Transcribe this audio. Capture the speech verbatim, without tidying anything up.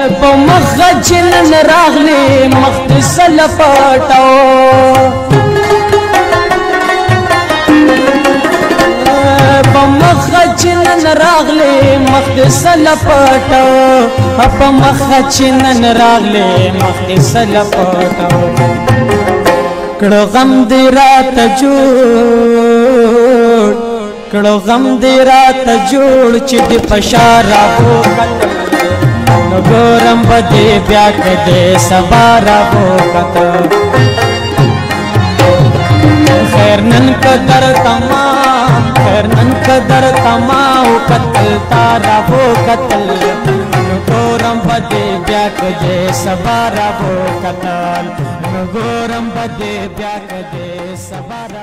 په مخه چې نن راغلی مخ دې سله پټو په مخه چې نن راغلی مخ دې سله پټو په مخه چې نن راغلی مخ دې سله پټو کړو غم دې راته جوړ کړو غم دې راته جوړ چې دې فشار راغو ګورم بدې بیا کدې سبا راغو کته خیر نن قدر تمام خیر نن قدر تمام قتل تارا وہ قتل ګورم بدې بیا کدې سبا راغو کته ګورم بدې بیا کدې سبا